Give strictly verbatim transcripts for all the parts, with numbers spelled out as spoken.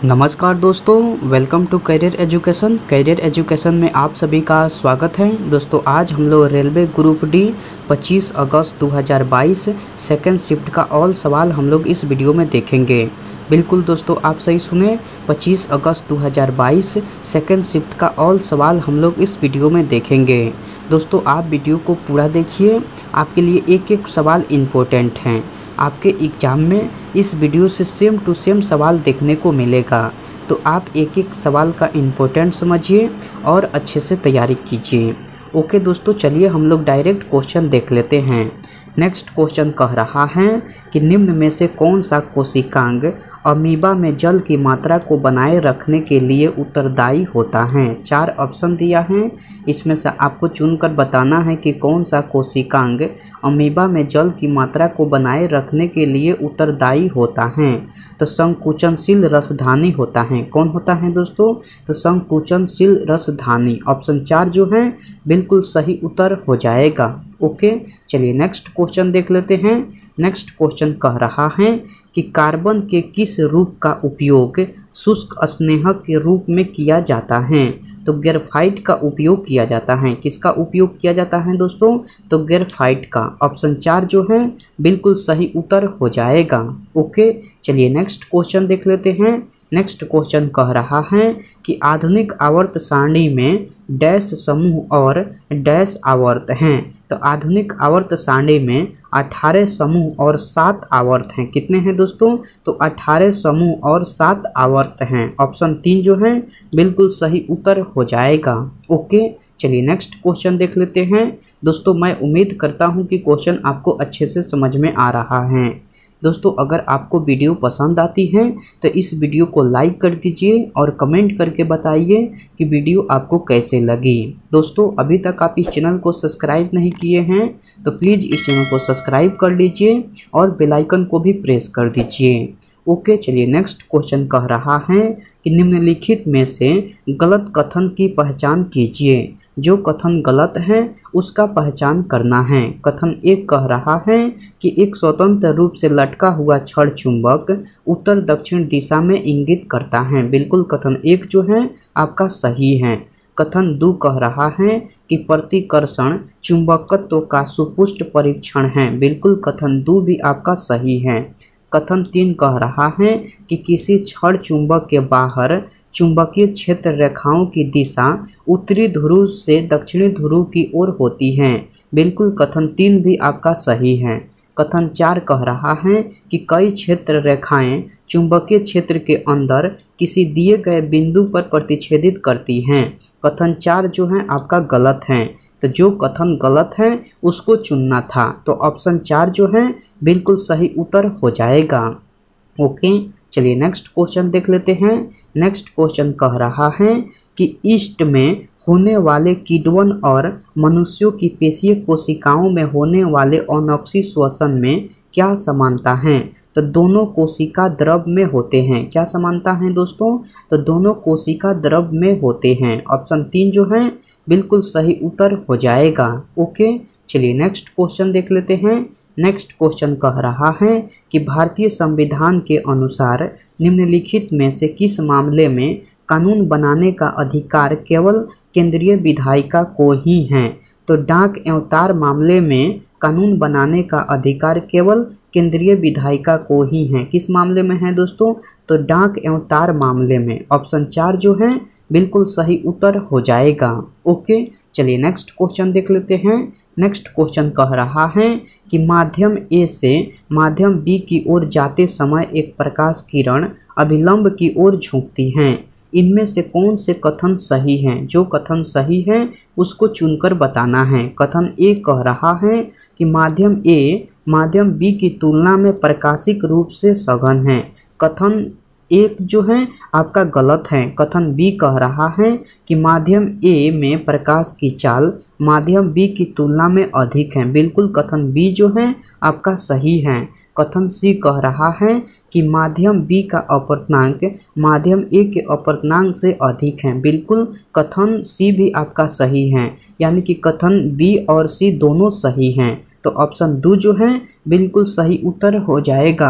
नमस्कार दोस्तों, welcome to career education. Career education में आप सभी का स्वागत है। दोस्तों आज हम लोग रेलवे ग्रुप डी पच्चीस अगस्त दो हज़ार बाईस सेकेंड शिफ्ट का ऑल सवाल हम लोग इस वीडियो में देखेंगे। बिल्कुल दोस्तों, आप सही सुने, पच्चीस अगस्त दो हज़ार बाईस सेकेंड शिफ्ट का ऑल सवाल हम लोग इस वीडियो में देखेंगे। दोस्तों आप वीडियो को पूरा देखिए, आपके लिए एक एक सवाल इम्पोर्टेंट हैं। आपके एग्ज़ाम में इस वीडियो से सेम टू सेम सवाल देखने को मिलेगा, तो आप एक एक सवाल का इम्पोर्टेंट समझिए और अच्छे से तैयारी कीजिए। ओके दोस्तों, चलिए हम लोग डायरेक्ट क्वेश्चन देख लेते हैं। नेक्स्ट क्वेश्चन कह रहा है कि निम्न में से कौन सा कोशिकांग अमीबा में जल की मात्रा को बनाए रखने के लिए उत्तरदायी होता है। चार ऑप्शन दिया है, इसमें से आपको चुनकर बताना है कि कौन सा कोशिकांग अमीबा में जल की मात्रा को बनाए रखने के लिए उत्तरदायी होता है। तो संकुचनशील रसधानी होता है। कौन होता है दोस्तों? तो संकुचनशील रसधानी। ऑप्शन चार जो है बिल्कुल सही उत्तर हो जाएगा। ओके, चलिए नेक्स्ट क्वेश्चन देख लेते हैं। नेक्स्ट क्वेश्चन कह रहा है कि कार्बन के किस रूप का उपयोग शुष्क स्नेहक के रूप में किया जाता है। तो ग्रेफाइट का उपयोग किया जाता है। किसका उपयोग किया जाता है दोस्तों? तो ग्रेफाइट का। ऑप्शन चार जो है बिल्कुल सही उत्तर हो जाएगा। ओके, चलिए नेक्स्ट क्वेश्चन देख लेते हैं। नेक्स्ट क्वेश्चन कह रहा है कि आधुनिक आवर्त सारणी में डैश समूह और डैश आवर्त हैं। तो आधुनिक आवर्त सारणी में अठारह समूह और सात आवर्त हैं। कितने हैं दोस्तों? तो अठारह समूह और सात आवर्त हैं। ऑप्शन तीन जो है बिल्कुल सही उत्तर हो जाएगा। ओके, चलिए नेक्स्ट क्वेश्चन देख लेते हैं। दोस्तों मैं उम्मीद करता हूं कि क्वेश्चन आपको अच्छे से समझ में आ रहा है। दोस्तों अगर आपको वीडियो पसंद आती है तो इस वीडियो को लाइक कर दीजिए और कमेंट करके बताइए कि वीडियो आपको कैसे लगी। दोस्तों अभी तक आप इस चैनल को सब्सक्राइब नहीं किए हैं तो प्लीज़ इस चैनल को सब्सक्राइब कर लीजिए और बेल आइकन को भी प्रेस कर दीजिए। ओके, चलिए नेक्स्ट क्वेश्चन कह रहा है कि निम्नलिखित में से गलत कथन की पहचान कीजिए। जो कथन गलत है उसका पहचान करना है। कथन एक कह रहा है कि एक स्वतंत्र रूप से लटका हुआ छड़ चुंबक उत्तर दक्षिण दिशा में इंगित करता है। बिल्कुल कथन एक जो है आपका सही है। कथन दो कह रहा है कि प्रतिकर्षण चुंबकत्व का सुपुष्ट परीक्षण है। बिल्कुल कथन दो भी आपका सही है। कथन तीन कह रहा है कि किसी छड़ चुंबक के बाहर चुंबकीय क्षेत्र रेखाओं की दिशा उत्तरी ध्रुव से दक्षिणी ध्रुव की ओर होती है। बिल्कुल कथन तीन भी आपका सही है। कथन चार कह रहा है कि कई क्षेत्र रेखाएं चुंबकीय क्षेत्र के अंदर किसी दिए गए बिंदु पर प्रतिच्छेदित करती हैं। कथन चार जो है आपका गलत है। तो जो कथन गलत है उसको चुनना था। तो ऑप्शन चार जो है बिल्कुल सही उत्तर हो जाएगा। ओके, चलिए नेक्स्ट क्वेश्चन देख लेते हैं। नेक्स्ट क्वेश्चन कह रहा है कि ईस्ट में होने वाले किण्वन और मनुष्यों की पेशीय कोशिकाओं में होने वाले अनोक्सी श्वसन में क्या समानता है। तो दोनों कोशिका द्रव में होते हैं। क्या समानता है दोस्तों? तो दोनों कोशिका द्रव में होते हैं। ऑप्शन तीन जो है बिल्कुल सही उत्तर हो जाएगा। ओके, चलिए नेक्स्ट क्वेश्चन देख लेते हैं। नेक्स्ट क्वेश्चन कह रहा है कि भारतीय संविधान के अनुसार निम्नलिखित में से किस मामले में कानून बनाने का अधिकार केवल केंद्रीय विधायिका को ही है। तो डाक एवं तार मामले में कानून बनाने का अधिकार केवल केंद्रीय विधायिका को ही है। किस मामले में है दोस्तों? तो डाक एवं तार मामले में। ऑप्शन चार जो है बिल्कुल सही उत्तर हो जाएगा। ओके, चलिए नेक्स्ट क्वेश्चन देख लेते हैं। नेक्स्ट क्वेश्चन कह रहा है कि माध्यम ए से माध्यम बी की ओर जाते समय एक प्रकाश किरण अभिलंब की ओर झुकती हैं। इनमें से कौन से कथन सही हैं? जो कथन सही है उसको चुनकर बताना है। कथन ए कह रहा है कि माध्यम ए माध्यम बी की तुलना में प्रकाशिक रूप से सघन है। कथन एक जो है आपका गलत है। कथन बी कह रहा है कि माध्यम ए में प्रकाश की चाल माध्यम बी की तुलना में अधिक है। बिल्कुल कथन बी जो है आपका सही है। कथन सी कह रहा है कि माध्यम बी का अपवर्तनांक माध्यम ए के अपवर्तनांक से अधिक है। बिल्कुल कथन सी भी आपका सही है, यानी कि कथन बी और सी दोनों सही हैं। तो ऑप्शन दो जो है बिल्कुल सही उत्तर हो जाएगा।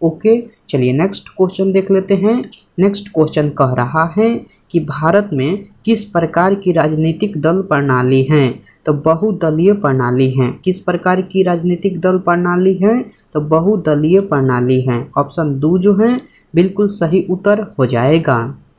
ओके, चलिए नेक्स्ट क्वेश्चन देख लेते हैं। नेक्स्ट क्वेश्चन कह रहा है कि भारत में किस प्रकार की राजनीतिक दल प्रणाली है? तो बहुदलीय प्रणाली है। किस प्रकार की राजनीतिक दल प्रणाली है? तो बहुदलीय प्रणाली है। ऑप्शन दो जो है बिल्कुल सही उत्तर हो जाएगा।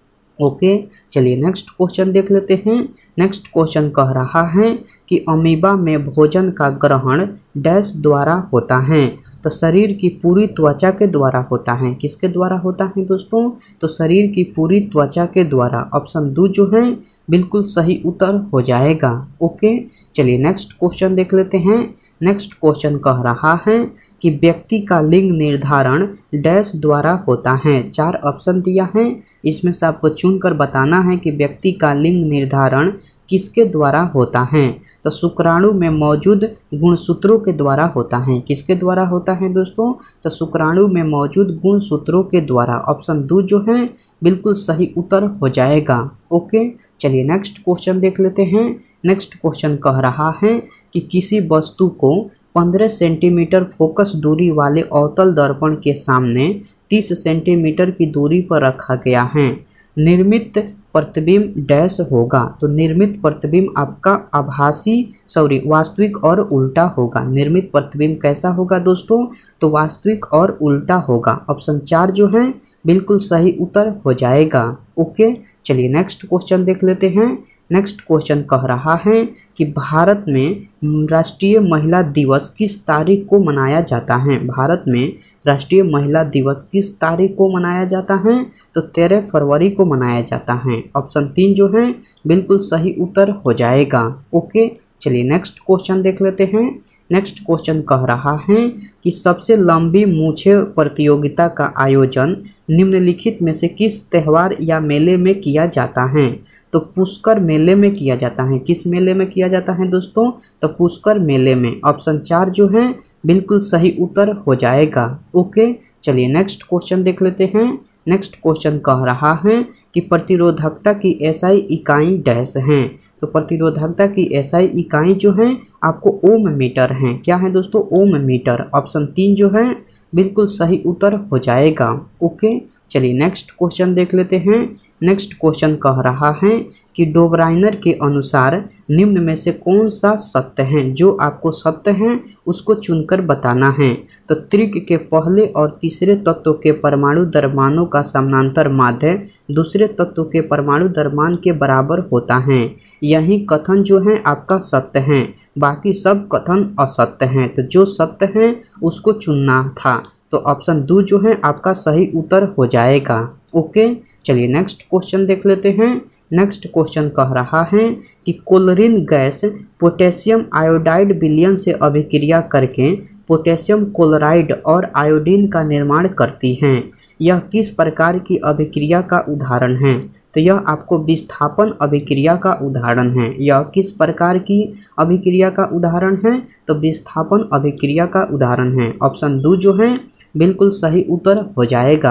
ओके, चलिए नेक्स्ट क्वेश्चन देख लेते हैं। नेक्स्ट क्वेश्चन कह रहा है कि अमीबा में भोजन का ग्रहण डैश द्वारा होता है? तो शरीर की पूरी त्वचा के द्वारा होता है। किसके द्वारा होता है दोस्तों? तो शरीर की पूरी त्वचा के द्वारा। ऑप्शन दो जो है बिल्कुल सही उत्तर हो जाएगा। ओके, चलिए नेक्स्ट क्वेश्चन देख लेते हैं। नेक्स्ट क्वेश्चन कह रहा है कि व्यक्ति का लिंग निर्धारण डैश द्वारा होता है? चार ऑप्शन दिया है, इसमें से आपको चुनकर बताना है कि व्यक्ति का लिंग निर्धारण किसके द्वारा होता है? तो शुक्राणु में मौजूद गुणसूत्रों के द्वारा होता है। किसके द्वारा होता है दोस्तों? तो शुक्राणु में मौजूद गुणसूत्रों के द्वारा। ऑप्शन दो जो है बिल्कुल सही उत्तर हो जाएगा। ओके, चलिए नेक्स्ट क्वेश्चन देख लेते हैं। नेक्स्ट क्वेश्चन कह रहा है कि किसी वस्तु को पंद्रह सेंटीमीटर फोकस दूरी वाले अवतल दर्पण के सामने तीस सेंटीमीटर की दूरी पर रखा गया है। निर्मित प्रतिबिंब डैश होगा? तो निर्मित प्रतिबिंब आपका आभासी सॉरी वास्तविक और उल्टा होगा। निर्मित प्रतिबिंब कैसा होगा दोस्तों? तो वास्तविक और उल्टा होगा। ऑप्शन चार जो है बिल्कुल सही उत्तर हो जाएगा। ओके, चलिए नेक्स्ट क्वेश्चन देख लेते हैं। नेक्स्ट क्वेश्चन कह रहा है कि भारत में राष्ट्रीय महिला दिवस किस तारीख को मनाया जाता है? भारत में राष्ट्रीय महिला दिवस किस तारीख को मनाया जाता है? तो तेरह फरवरी को मनाया जाता है। ऑप्शन तीन जो है बिल्कुल सही उत्तर हो जाएगा। ओके, चलिए नेक्स्ट क्वेश्चन देख लेते हैं। नेक्स्ट क्वेश्चन कह रहा है कि सबसे लंबी मूछें प्रतियोगिता का आयोजन निम्नलिखित में से किस त्यौहार या मेले में किया जाता है? तो पुष्कर मेले में किया जाता है। किस मेले में किया जाता है दोस्तों? तो पुष्कर मेले में। ऑप्शन चार जो है बिल्कुल सही उत्तर हो जाएगा। ओके, चलिए नेक्स्ट क्वेश्चन देख लेते हैं। नेक्स्ट क्वेश्चन कह रहा है कि प्रतिरोधकता की एसआई इकाई डैश हैं? तो प्रतिरोधकता की एसआई इकाई जो है आपको ओम मीटर है। क्या है दोस्तों? ओम मीटर। ऑप्शन तीन जो है बिल्कुल सही उत्तर हो जाएगा। ओके, चलिए नेक्स्ट क्वेश्चन देख लेते हैं। नेक्स्ट क्वेश्चन कह रहा है कि डोबराइनर के अनुसार निम्न में से कौन सा सत्य है? जो आपको सत्य है उसको चुनकर बताना है। तो त्रिक के पहले और तीसरे तत्व के परमाणु द्रव्यमानों का समानांतर माध्य दूसरे तत्व के परमाणु द्रव्यमान के बराबर होता है। यही कथन जो है आपका सत्य है, बाकी सब कथन असत्य हैं। तो जो सत्य है उसको चुनना था। तो ऑप्शन दो जो है आपका सही उत्तर हो जाएगा। ओके, चलिए नेक्स्ट क्वेश्चन देख लेते हैं। नेक्स्ट क्वेश्चन कह रहा है कि क्लोरीन गैस पोटेशियम आयोडाइड विलयन से अभिक्रिया करके पोटेशियम क्लोराइड और आयोडीन का निर्माण करती हैं। यह किस प्रकार की अभिक्रिया का उदाहरण है? तो यह आपको विस्थापन अभिक्रिया का उदाहरण है। यह किस प्रकार की अभिक्रिया का उदाहरण है? तो विस्थापन अभिक्रिया का उदाहरण है। ऑप्शन दो जो है बिल्कुल सही उत्तर हो जाएगा।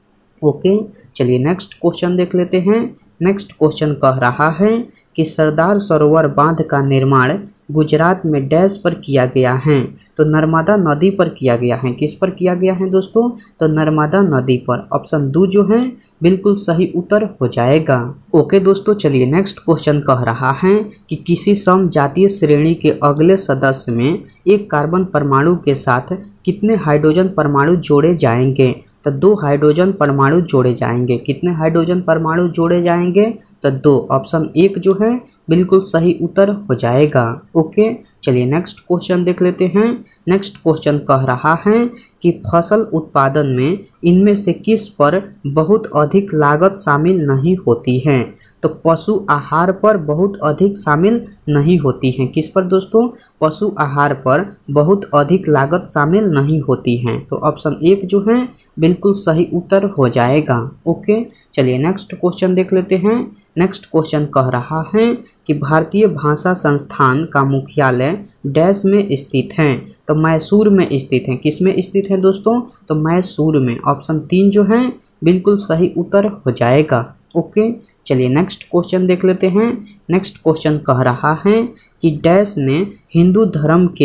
ओके, चलिए नेक्स्ट क्वेश्चन देख लेते हैं। नेक्स्ट क्वेश्चन कह रहा है कि सरदार सरोवर बांध का निर्माण गुजरात में डैश पर किया गया है? तो नर्मदा नदी पर किया गया है। किस पर किया गया है दोस्तों? तो नर्मदा नदी पर। ऑप्शन दो जो है बिल्कुल सही उत्तर हो जाएगा। ओके दोस्तों, चलिए नेक्स्ट क्वेश्चन कह रहा है कि किसी समजातीय श्रेणी के अगले सदस्य में एक कार्बन परमाणु के साथ कितने हाइड्रोजन परमाणु जोड़े जाएंगे? तो दो हाइड्रोजन परमाणु जोड़े जाएंगे। कितने हाइड्रोजन परमाणु जोड़े जाएंगे? तो दो। ऑप्शन एक जो है बिल्कुल सही उत्तर हो जाएगा। ओके, चलिए नेक्स्ट क्वेश्चन देख लेते हैं। नेक्स्ट क्वेश्चन कह रहा है कि फसल उत्पादन में इनमें से किस पर बहुत अधिक लागत शामिल नहीं होती है? तो पशु आहार पर बहुत अधिक शामिल नहीं होती है। किस पर दोस्तों? पशु आहार पर बहुत अधिक लागत शामिल नहीं होती है। तो ऑप्शन एक जो है बिल्कुल सही उत्तर हो जाएगा। ओके, चलिए नेक्स्ट क्वेश्चन देख लेते हैं। नेक्स्ट क्वेश्चन कह रहा है कि भारतीय भाषा संस्थान का मुख्यालय डैश में स्थित है? तो मैसूर में स्थित है। किस में स्थित है दोस्तों? तो मैसूर में। ऑप्शन तीन जो है बिल्कुल सही उत्तर हो जाएगा। ओके, चलिए नेक्स्ट क्वेश्चन देख लेते हैं। नेक्स्ट क्वेश्चन कह रहा है कि डैश ने हिंदू धर्म के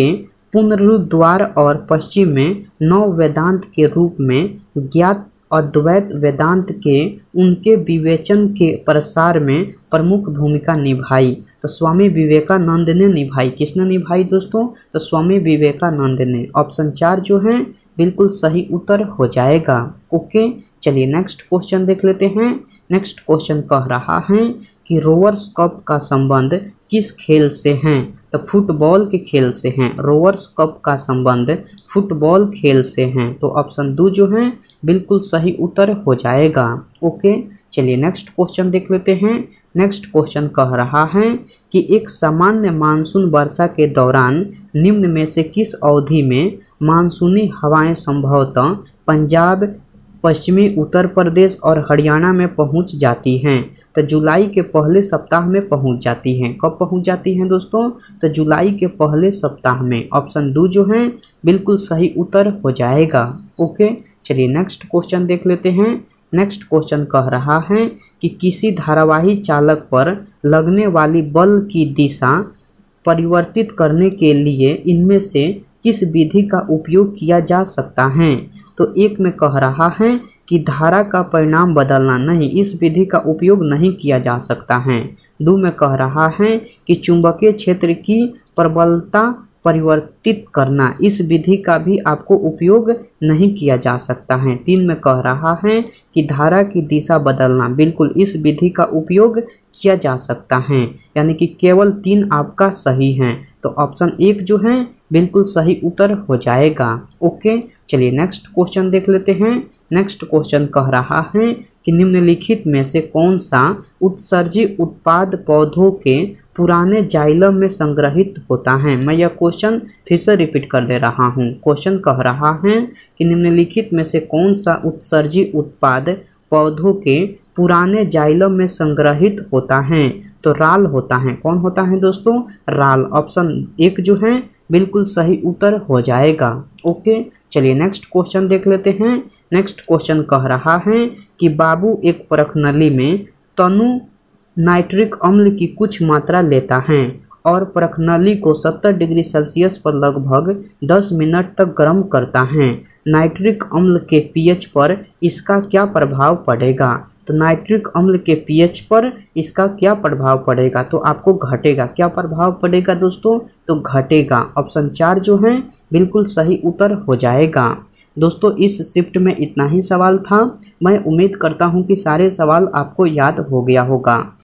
पुनरुद्वार और पश्चिम में नव वेदांत के रूप में ज्ञात अद्वैत वेदांत के उनके विवेचन के प्रसार में प्रमुख भूमिका निभाई। तो स्वामी विवेकानंद ने निभाई। किसने निभाई दोस्तों? तो स्वामी विवेकानंद ने। ऑप्शन चार जो है बिल्कुल सही उत्तर हो जाएगा। ओके, चलिए नेक्स्ट क्वेश्चन देख लेते हैं। नेक्स्ट क्वेश्चन कह रहा है कि रोवर्स कप का संबंध किस खेल से है? तो फुटबॉल के खेल से हैं। रोवर्स कप का संबंध फुटबॉल खेल से हैं। तो ऑप्शन दो जो है बिल्कुल सही उत्तर हो जाएगा। ओके, चलिए नेक्स्ट क्वेश्चन देख लेते हैं। नेक्स्ट क्वेश्चन कह रहा है कि एक सामान्य मानसून वर्षा के दौरान निम्न में से किस अवधि में मानसूनी हवाएं संभवतः पंजाब, पश्चिमी उत्तर प्रदेश और हरियाणा में पहुंच जाती हैं? तो जुलाई के पहले सप्ताह में पहुंच जाती हैं। कब पहुंच जाती हैं दोस्तों? तो जुलाई के पहले सप्ताह में। ऑप्शन दो जो है बिल्कुल सही उत्तर हो जाएगा। ओके, चलिए नेक्स्ट क्वेश्चन देख लेते हैं। नेक्स्ट क्वेश्चन कह रहा है कि किसी धारावाही चालक पर लगने वाली बल की दिशा परिवर्तित करने के लिए इनमें से किस विधि का उपयोग किया जा सकता है? तो एक में कह रहा है कि धारा का परिणाम बदलना, नहीं, इस विधि का उपयोग नहीं किया जा सकता है। दो में कह रहा है कि चुंबकीय क्षेत्र की प्रबलता परिवर्तित करना, इस विधि का भी आपको उपयोग नहीं किया जा सकता है। तीन में कह रहा है कि धारा की दिशा बदलना, बिल्कुल इस विधि का उपयोग किया जा सकता है। यानी कि केवल तीन आपका सही है। तो ऑप्शन एक जो है बिल्कुल सही उत्तर हो जाएगा। ओके, चलिए नेक्स्ट क्वेश्चन देख लेते हैं। नेक्स्ट क्वेश्चन कह रहा है कि निम्नलिखित में से कौन सा उत्सर्जी उत्पाद पौधों के पुराने जाइलम में संग्रहित होता है? मैं यह क्वेश्चन फिर से रिपीट कर दे रहा हूँ। क्वेश्चन कह रहा है कि निम्नलिखित में से कौन सा उत्सर्जी उत्पाद पौधों के पुराने जाइलम में संग्रहित होता है? तो राल होता है। कौन होता है दोस्तों? राल। ऑप्शन एक जो है बिल्कुल सही उत्तर हो जाएगा। ओके, चलिए नेक्स्ट क्वेश्चन देख लेते हैं। नेक्स्ट क्वेश्चन कह रहा है कि बाबू एक परखनली में तनु नाइट्रिक अम्ल की कुछ मात्रा लेता है और परखनली को सत्तर डिग्री सेल्सियस पर लगभग दस मिनट तक गर्म करता है। नाइट्रिक अम्ल के पीएच पर इसका क्या प्रभाव पड़ेगा? तो नाइट्रिक अम्ल के पीएच पर इसका क्या प्रभाव पड़ेगा? तो आपको घटेगा। क्या प्रभाव पड़ेगा दोस्तों? तो घटेगा। ऑप्शन चार जो है बिल्कुल सही उत्तर हो जाएगा। दोस्तों इस शिफ्ट में इतना ही सवाल था। मैं उम्मीद करता हूं कि सारे सवाल आपको याद हो गया होगा।